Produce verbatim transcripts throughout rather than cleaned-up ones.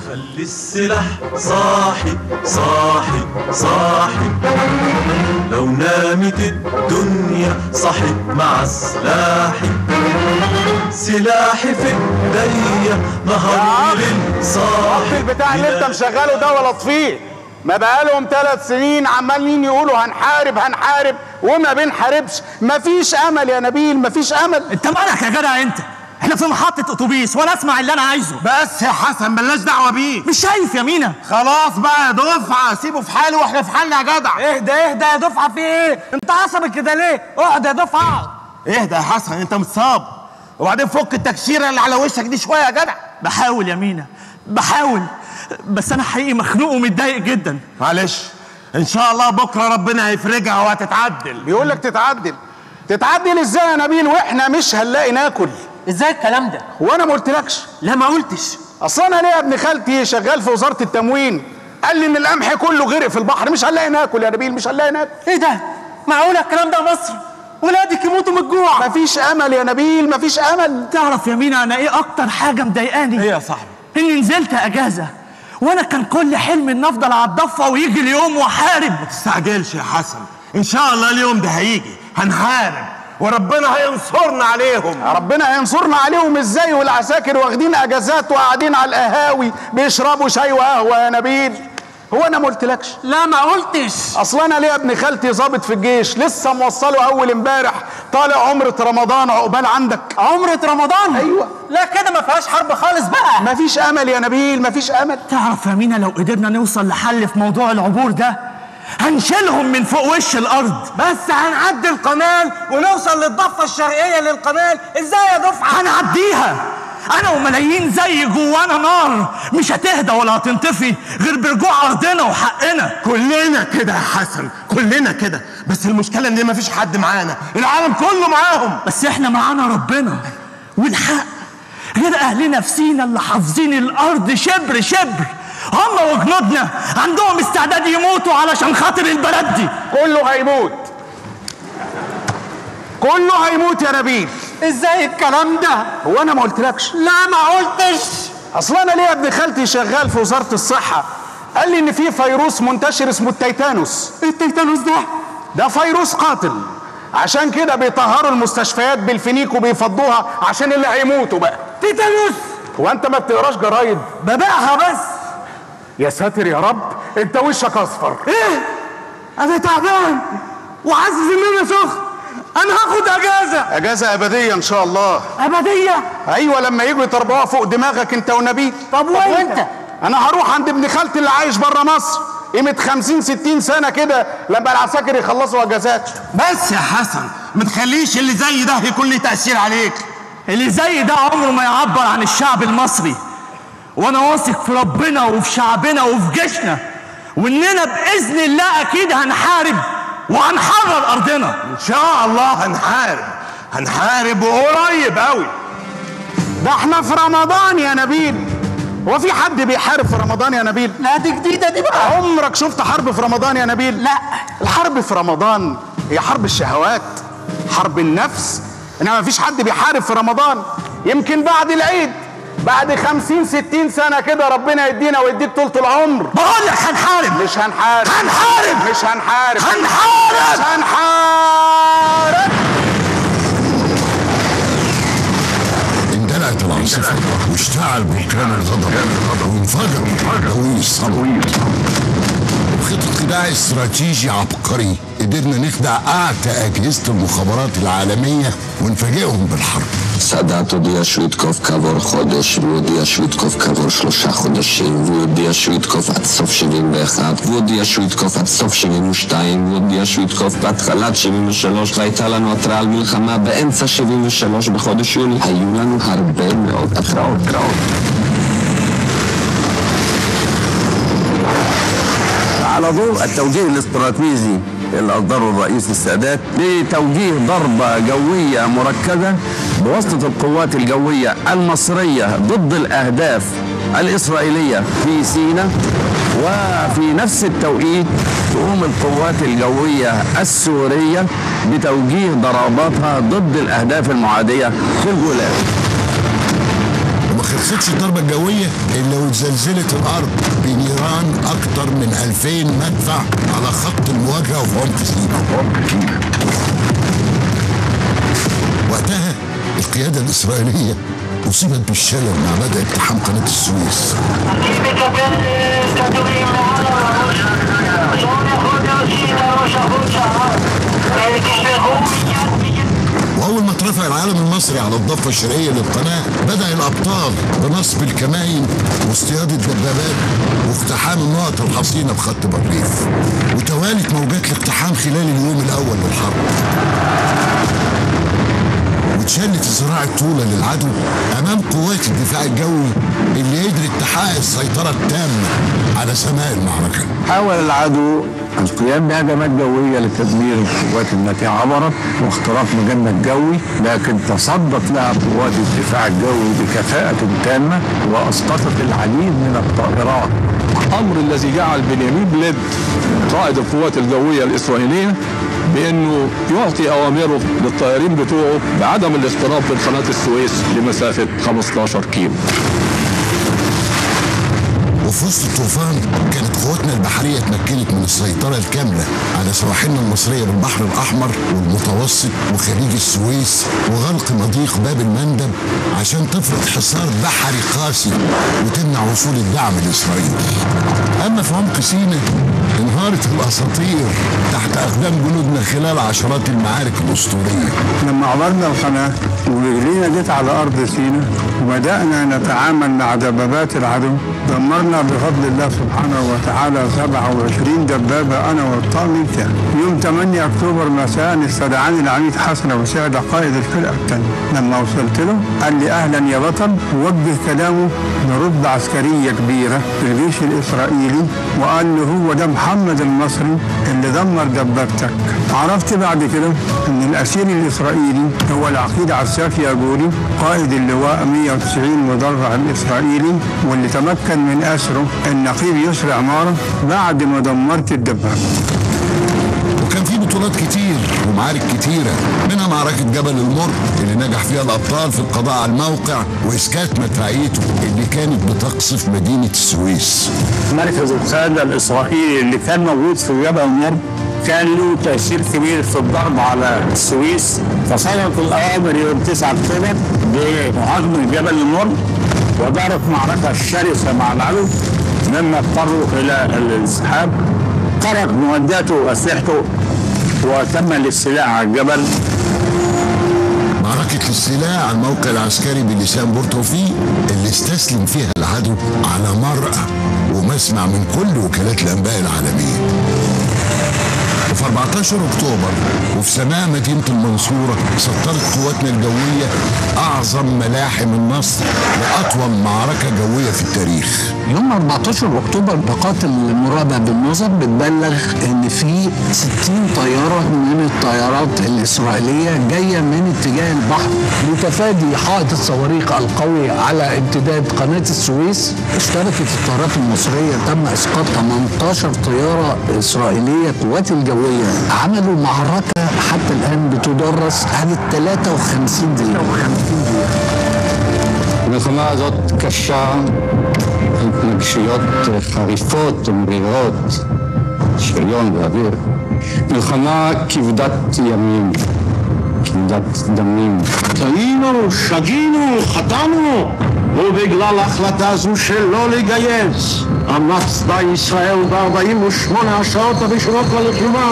خلي السلاح صاحي صاحي صاحي، لو نامت الدنيا صحت مع سلاحي، سلاحي في ايديا نهار وليل صاحي. البتاع اللي انت مشغله ده ولا طفيه؟ ما بقالهم ثلاث سنين عمالين يقولوا هنحارب هنحارب وما بنحاربش. مفيش امل يا نبيل، مفيش امل. انت مالك يا جدع انت؟ احنا في محطة اتوبيس وانا اسمع اللي انا عايزه. بس يا حسن ملناش دعوة بيه. مش شايف يا مينا؟ خلاص بقى يا دفعة، سيبه في حاله واحنا في حالنا يا جدع. اهدى اهدى يا دفعة، في ايه؟ انت عصبك كده ليه؟ اقعد يا دفعة. اهدى يا حسن، انت متصاب، وبعدين فك التكشيرة اللي على وشك دي شوية يا جدع. بحاول يا مينا بحاول، بس انا حقيقي مخنوق ومتضايق جدا. معلش ان شاء الله بكره ربنا هيفرجها وهتتعدل. بيقول لك تتعدل. تتعدل ازاي يا نبيل واحنا مش هنلاقي ناكل؟ ازاي الكلام ده؟ وانا ما قلتلكش؟ لا ما قلتش. اصل انا ليا ابن خالتي شغال في وزاره التموين، قال لي ان القمح كله غرق في البحر، مش هنلاقي ناكل يا نبيل، مش هنلاقي ناكل. ايه ده؟ معقوله الكلام ده مصر؟ ولادك يموتوا من الجوع. مفيش امل يا نبيل، مفيش امل. تعرف يا مينا انا ايه اكتر حاجه مضايقاني؟ ايه يا صاحبي؟ اني نزلت اجازه وانا كان كل حلمي ان افضل على الضفه ويجي اليوم واحارب. ما تستعجلش يا حسن، ان شاء الله اليوم ده هيجي، هنحارب وربنا هينصرنا عليهم. ربنا هينصرنا عليهم ازاي والعساكر واخدين اجازات وقاعدين على القهاوي بيشربوا شاي وقهوه يا نبيل؟ هو انا ما قلتلكش؟ لا ما قلتش. اصل انا ليا ابن خالتي ضابط في الجيش، لسه موصله اول امبارح، طالع عمره رمضان عقبال عندك. عمره رمضان؟ ايوه. لا كده ما فيهاش حرب خالص بقى. مفيش امل يا نبيل، مفيش امل. تعرف يا مينا لو قدرنا نوصل لحل في موضوع العبور ده هنشيلهم من فوق وش الارض. بس هنعدي القناه ونوصل للضفه الشرقيه للقناه. ازاي يا دفعه؟ هنعديها انا وملايين زي جوانا نار مش هتهدى ولا هتنطفي غير برجوع ارضنا وحقنا. كلنا كده يا حسن، كلنا كده، بس المشكله ان مفيش حد معانا، العالم كله معاهم، بس احنا معانا ربنا والحق. غير اهلنا في سينا اللي حافظين الارض شبر شبر، هم وجنودنا عندهم استعداد يموتوا علشان خاطر البلد دي. كله هيموت، كله هيموت يا نبيل. ازاي الكلام ده؟ هو انا ما قلتلكش؟ لا ما قلتش. اصل انا ليا ابن خالتي شغال في وزاره الصحه، قال لي ان في فيروس منتشر اسمه التيتانوس. ايه التيتانوس ده؟ ده فيروس قاتل، عشان كده بيطهروا المستشفيات بالفينيك وبيفضوها عشان اللي هيموتوا بقى. تيتانوس؟ هو انت ما بتقراش جرايد؟ ببيعها بس. يا ساتر يا رب، انت وشك اصفر. ايه؟ انا تعبان وحاسس ان انا سخن، انا هاخد اجازه. اجازه ابديه ان شاء الله. ابديه؟ ايوه، لما يجوا يطربوها فوق دماغك انت ونبيل. طب وانت؟ انا هروح عند ابن خالتي اللي عايش بره مصر قيمه خمسين ستين سنه كده لما العساكر يخلصوا اجازات. بس يا حسن ما تخليش اللي زي ده يكون لي تاثير عليك. اللي زي ده عمره ما يعبر عن الشعب المصري، وانا واثق في ربنا وفي شعبنا وفي جيشنا، واننا باذن الله اكيد هنحارب وهنحرر ارضنا. ان شاء الله هنحارب هنحارب وقريب قوي. ده احنا في رمضان يا نبيل، هو في حد بيحارب في رمضان يا نبيل؟ لا دي جديده دي بقى. عمرك شفت حرب في رمضان يا نبيل؟ لا. الحرب في رمضان هي حرب الشهوات، حرب النفس، انما مفيش حد بيحارب في رمضان. يمكن بعد العيد بعد خمسين ستين سنة كده ربنا يدينا ويديك طولة العمر. بقول لك هنحارب. مش هنحارب هنحارب مش هنحارب هنحارب مش هنحارب. اندلعت العاصفة واشتعل بركان الغضب وانفجر دوي الصمت. بخطة خداع استراتيجي عبقري قدرنا نخدع أعتى أجهزة المخابرات العالمية ونفاجئهم بالحرب. סאדאת הודיע שהוא יתקוף כעבור חודש, והוא הודיע שהוא יתקוף כעבור שלושה חודשים, והוא הודיע שהוא יתקוף עד סוף שבעים ואחת, והוא הודיע שהוא יתקוף עד סוף שבעים ושתיים, והוא הודיע שהוא יתקוף בהתחלת שבעים ושלוש, והייתה לנו התראה על מלחמה באמצע שבעים ושלוש בחודש יולי. היו לנו הרבה מאוד התראות רעות. على ضوء التوجيه الاستراتيجي اللي أصدره الرئيس السادات لتوجيه ضربة جوية مركزة بواسطة القوات الجوية المصرية ضد الأهداف الإسرائيلية في سيناء، وفي نفس التوقيت تقوم القوات الجوية السورية بتوجيه ضرباتها ضد الأهداف المعادية في الجولان. خلصتش الضربة الجوية إلا واتزلزلت الأرض بنيران أكتر من ألفين مدفع على خط المواجهة وفي عمق سيناء. وقتها القيادة الإسرائيلية أصيبت بالشلل مع بدء اقتحام قناة السويس. وأول ما اترفع العالم المصري على الضفة الشرقية للقناة بدأ الأبطال بنصب الكمائن واصطياد الدبابات واقتحام النقط الحصينة بخط بارليف، وتوالت موجات الاقتحام خلال اليوم الأول للحرب، واتشلت الذراع الطولة للعدو أمام قوات الدفاع الجوي اللي قدرت تحقق السيطرة التامة على سماء المعركة. حاول العدو القيام بهجمات جوية لتدمير القوات التي عبرت واختراق مجند جوي، لكن تصدت لها قوات الدفاع الجوي بكفاءة تامة وأسقطت العديد من الطائرات. أمر الذي جعل بنيامين بليد قائد القوات الجوية الإسرائيلية بأنه يعطي أوامره للطائرين بتوعه بعدم الاقتراب من قناة السويس لمسافة خمستاشر كيلو. وفي وسط الطوفان كانت قواتنا البحرية اتمكنت من السيطرة الكاملة على سواحلنا المصرية بالبحر الأحمر والمتوسط وخليج السويس وغلق مضيق باب المندب عشان تفرض حصار بحري قاسي وتمنع وصول الدعم الإسرائيلي. أما في عمق سيناء انهارت الأساطير تحت أقدام جنودنا خلال عشرات المعارك الأسطورية. لما عبرنا القناة ورجلينا جت على أرض سيناء وبدأنا نتعامل مع دبابات العدو، دمرنا بفضل الله سبحانه وتعالى سبعة وعشرين دبابة أنا والطاقم بتاعي. يوم ثمانية أكتوبر مساء استدعاني العميد حسن أبو سعد قائد الفرقة الثانية. لما وصلت له قال لي أهلا يا بطل، ووجه كلامه لرتبة عسكرية كبيرة في الجيش الإسرائيلي وقال له هو ده محمد المصري اللي دمر دبابتك. عرفت بعد كده إن الأسير الإسرائيلي هو العقيد عساف ياجوري قائد اللواء مية وتسعين مدرع الإسرائيلي، واللي تمكن من أسره النقيب يسري عمارة بعد ما دمرت الدبابة. وكان في بطولات كتير ومعارك كتيرة، منها معركة جبل المر اللي نجح فيها الأبطال في القضاء على الموقع وإسكات مدفعيته اللي كانت بتقصف مدينة السويس. مركز القيادة الإسرائيلي اللي كان موجود في جبل المر كان له تأثير كبير في الضرب على السويس، فصدرت الأوامر يوم تسعة أكتوبر بهجم جبل المر ودارت معركة شرسة مع العدو مما اضطروا إلى الانسحاب. خرج معداته وأسلحته وتم الاستيلاء على الجبل. معركة الاستيلاء على الموقع العسكري بلسان بورتوفيق اللي استسلم فيها العدو على مرأى ومسمع من كل وكالات الأنباء العالمية. وفي أربعتاشر أكتوبر وفي سماء مدينة المنصورة سطرت قواتنا الجوية أعظم ملاحم النصر وأطول معركة جوية في التاريخ. يوم أربعتاشر أكتوبر بقات المراقبة بالنظر بتبلغ إن في ستين طيارة من الطيارات الإسرائيلية جاية من اتجاه البحر لتفادي حائط الصواريخ القوي على امتداد قناة السويس. اشتركت الطيارات المصرية تم إسقاط ثمانية عشر طيارة إسرائيلية قوات الجوية. عملوا معركة حتى الآن بتدرس عن ثلاثة وخمسين دقيقة. המלחמה הזאת קשה, התנגשויות חריפות ומרירות של יום ואוויר. מלחמה כבדת ימים, כבדת דמים. טעינו, שגינו, חטאנו, ובגלל ההחלטה הזו שלא לגייס עמד צבא ישראל ב-ארבעים ושמונה השעות הראשונות ללחימה.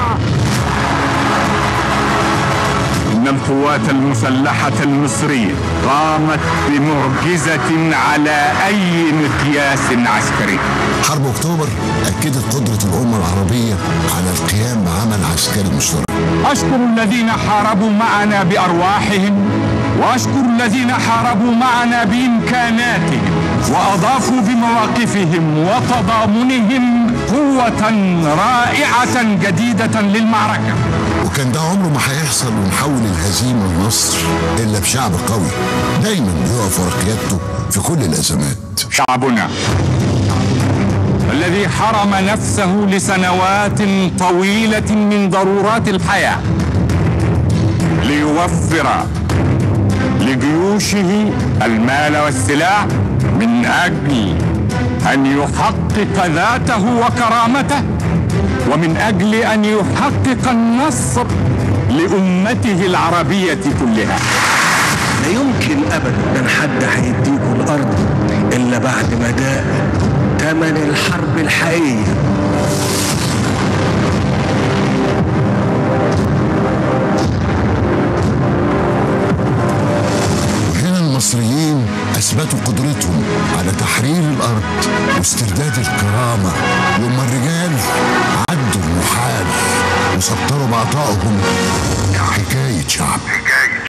إن القوات المسلحة المصرية قامت بمعجزة على أي مقياس عسكري. حرب أكتوبر أكدت قدرة الأمة العربية على القيام بعمل عسكري مشترك. أشكر الذين حاربوا معنا بأرواحهم، وأشكر الذين حاربوا معنا بإمكاناتهم، وأضافوا بمواقفهم وتضامنهم قوة رائعة جديدة للمعركة. وكان ده عمره ما هيحصل ونحول الهزيمة لنصر إلا بشعب قوي دايما بيقف ورا قيادته في كل الأزمات. شعبنا الذي حرم نفسه لسنوات طويلة من ضرورات الحياة ليوفر لجيوشه المال والسلاح من أجل أن يحقق ذاته وكرامته، ومن أجل أن يحقق النصر لأمته العربية كلها. لا يمكن أبدا أن حد هيديكوا الأرض إلا بعد ما داء ثمن الحرب الحقيقية. وهنا المصريين أثبتوا قدرتهم على تحرير الأرض واسترداد الكرامة، لما الرجال عدوا المحال وسطروا بعطائهم حكاية شعب.